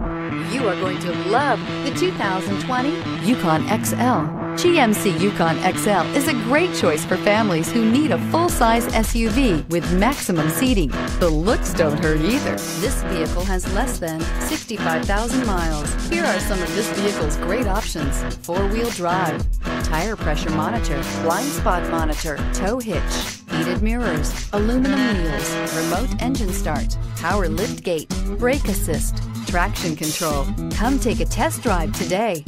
You are going to love the 2020 Yukon XL. GMC Yukon XL is a great choice for families who need a full-size SUV with maximum seating. The looks don't hurt either. This vehicle has less than 65,000 miles. Here are some of this vehicle's great options: four-wheel drive, tire pressure monitor, blind spot monitor, tow hitch, heated mirrors, aluminum wheels, remote engine start, power lift gate, brake assist, traction control. Come take a test drive today.